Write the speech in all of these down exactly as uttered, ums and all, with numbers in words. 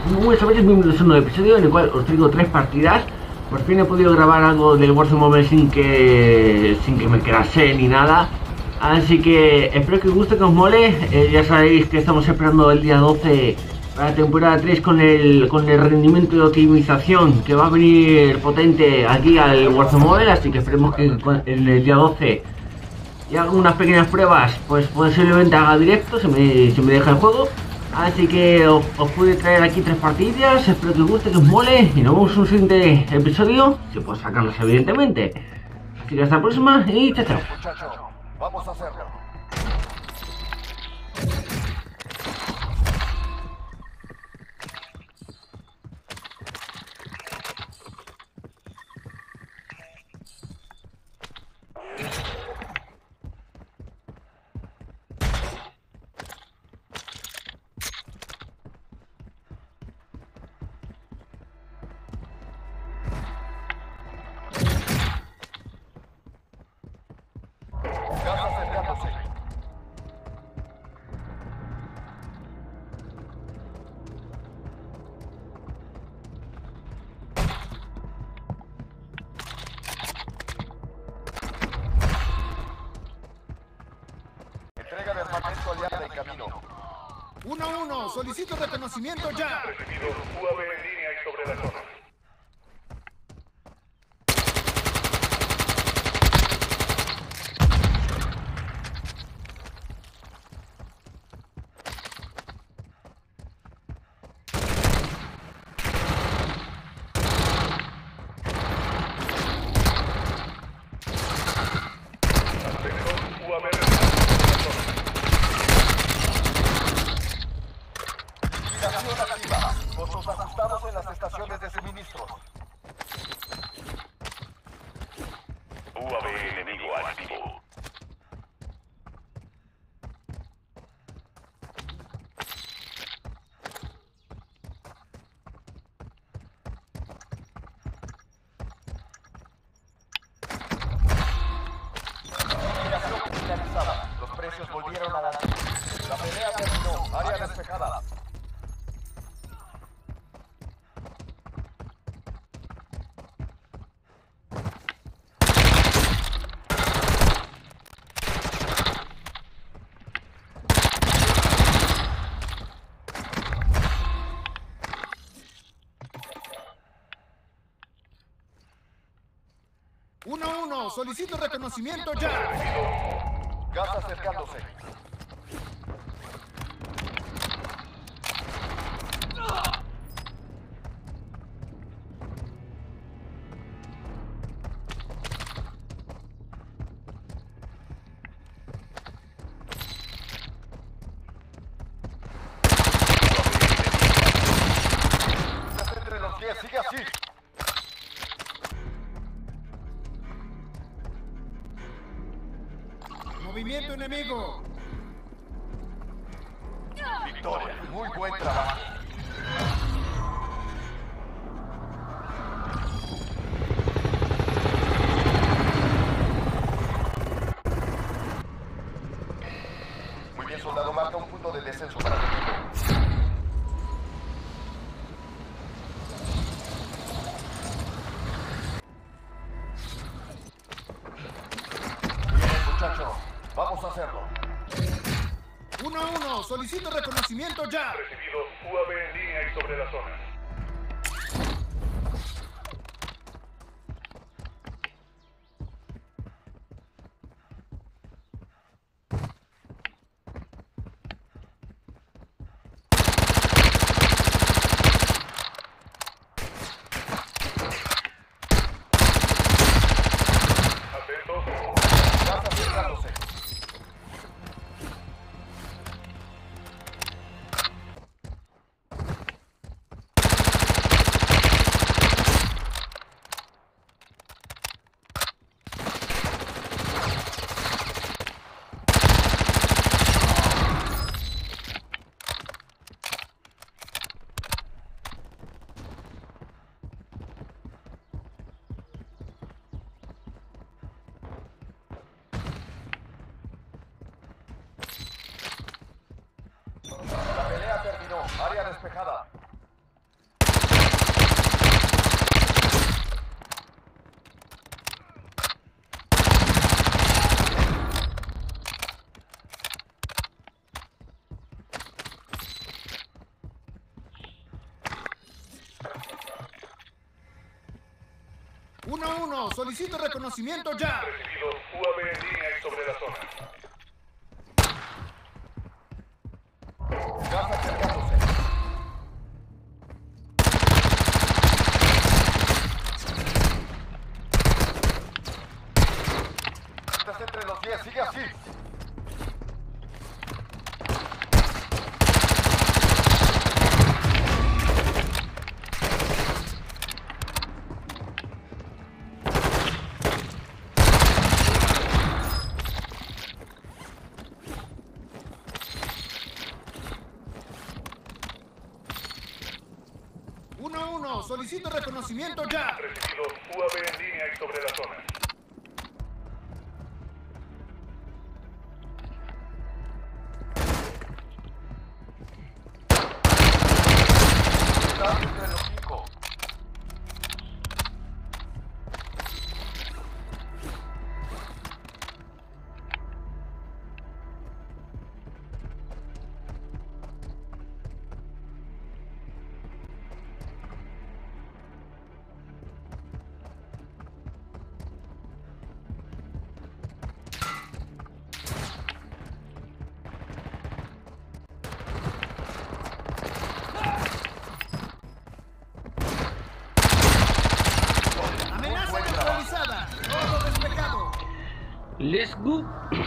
Buenas tardes, bienvenidos a un nuevo episodio en el cual os traigo tres partidas. Por fin he podido grabar algo del Warzone Mobile sin que sin que me quedase ni nada. Así que espero que os guste, que os mole. Eh, ya sabéis que estamos esperando el día doce para la temporada tres con el, con el rendimiento de optimización que va a venir potente aquí al Warzone Mobile. Así que esperemos que en el día doce y hago unas pequeñas pruebas, pues posiblemente haga directo, se me, se me deja el juego. Así que os, os pude traer aquí tres partidas, espero que os guste, que os mole y nos vemos en un siguiente episodio, si puedo sacarlos evidentemente. Así que hasta la próxima y chao chao. Muchacho, vamos a hacerlo. Gas acercándose. Entrega de armamento aliada en camino. uno uno, solicito reconocimiento ya. Recibido U A V en línea y sobre la zona. Atención, U A V en línea Vigilación activa. Costos ajustados en las estaciones de suministros. U A V enemigo activo. Vigilación finalizada. Los precios volvieron a la... La pelea terminó. Área despejada. uno uno, solicito reconocimiento ya. Gas acercándose. Estás entre los diez, sigue así. Movimiento enemigo. Victoria, muy buen trabajo. Muy bien, soldado, marca un punto de descenso para tu equipo. Bien, muchacho, vamos a hacerlo. uno uno, solicito reconocimiento ya. Recibido U A V en línea y sobre la zona. Atentos. Gas acercándose. La pelea terminó. Área despejada. uno uno, solicito reconocimiento ya. Recibido. U A V en línea y sobre la zona. Gas acercándose. Estás entre los diez, sigue así. uno uno, solicito reconocimiento ya. Recibido. U A V en línea y sobre la zona. Estás entre los cinco. Amenaza neutralizada. Todo despejado. Let's go.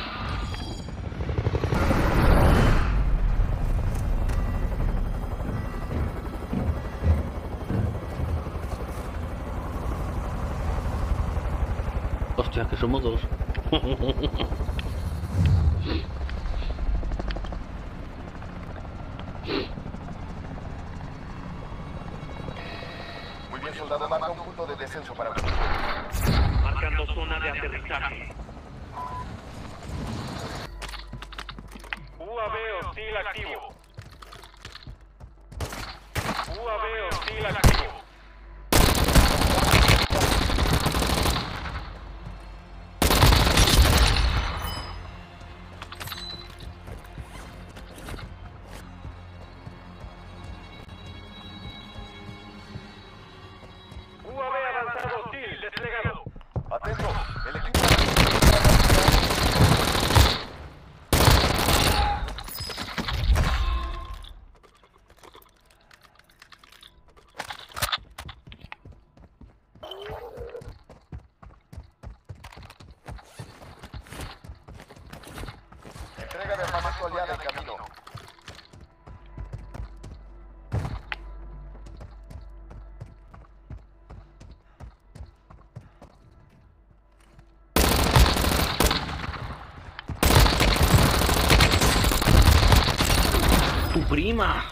Hostia, que somos dos. Muy bien, soldado, marca un punto de descenso para usted. Marcando zona de aterrizaje. U A V hostil activo. U A V hostil activo. U A V avanzado hostil desplegado. Atento, el equipo... Entrega de armamento aliado en camino. Tu prima.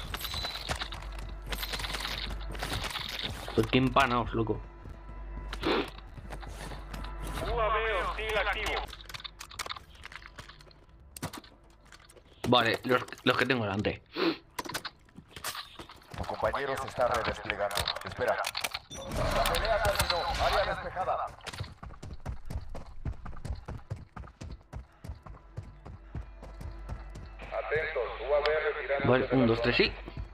Pues qué empanaos, loco. U A V hostil activo. Vale, los, los que tengo delante. Tu compañero se está redesplegando. Espera. La pelea terminó. Área despejada. Atentos. U A V retirando. Vale, un, dos, tres, sí.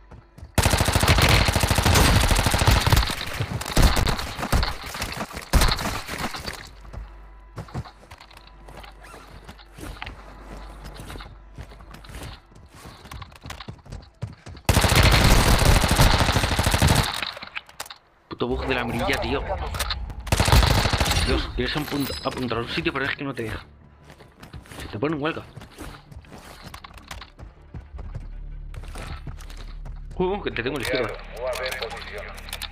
Puto bug de la mirilla, tío. Dios, quieres apunta- apuntar a un sitio, pero es que no te deja. Se te pone en huelga. Uh, que te tengo a la izquierda. U A V en posición.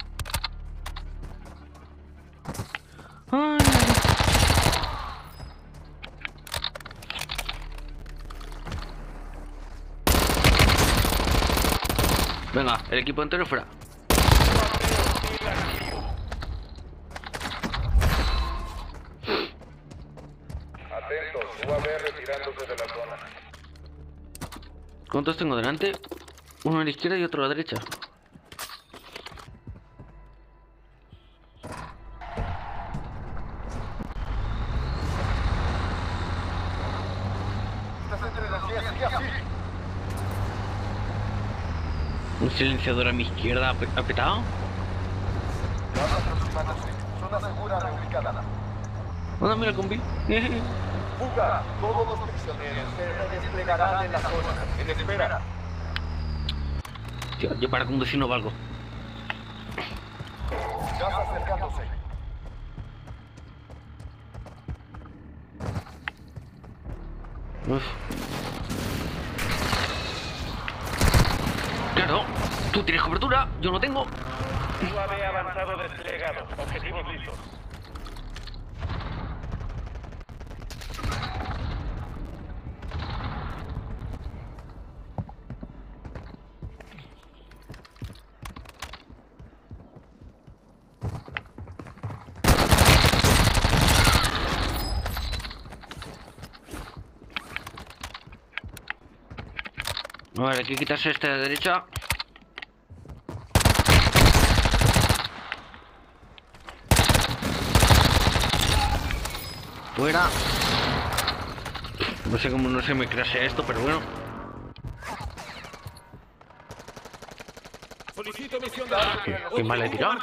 Ay, venga, el equipo entero fuera. Atentos. U A V retirándose de la zona. ¿Cuántos tengo delante? Uno a la izquierda y otro a la derecha. Estás entre los diez, sigue así. Un silenciador a mi izquierda ap- apretado. Vas aproximándose. Son Zona segura reubicada. Anda, mira, compi. Fuga. Todos los prisioneros se desplegarán en la zona. En espera. Tío, yo para conducir no valgo. Gas acercándose. Uf. Claro, tú tienes cobertura, yo no tengo. U A V avanzado desplegado. Objetivos listos. Vale, hay que quitarse este de derecha. Fuera. No sé cómo no se me crasea esto, pero bueno. Solicito misión de ataque. Qué mal he tirado.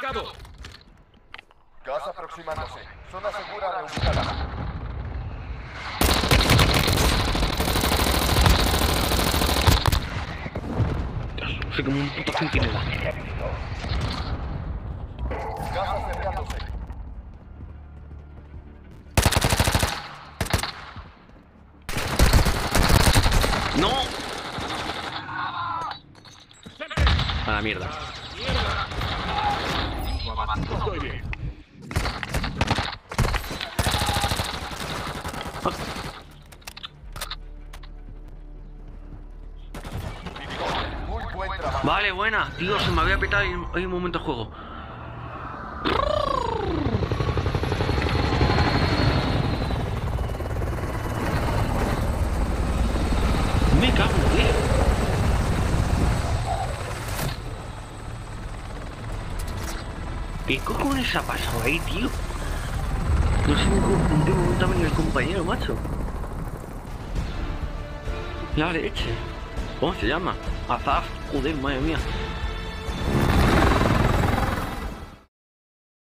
Gas aproximándose. Zona segura reubicada. Soy como un puto centinela. Gas acercándose. ¡No! A la mierda. Estoy bien. Muy buen trabajo. Vale, buena. Tío, se me había petado y hay un momento de juego. Me cago en Dios. ¿Qué cojones ha pasado ahí, tío? No sé en qué momento me el compañero, macho. La leche. ¿Cómo se llama? Azaf. Joder, madre mía.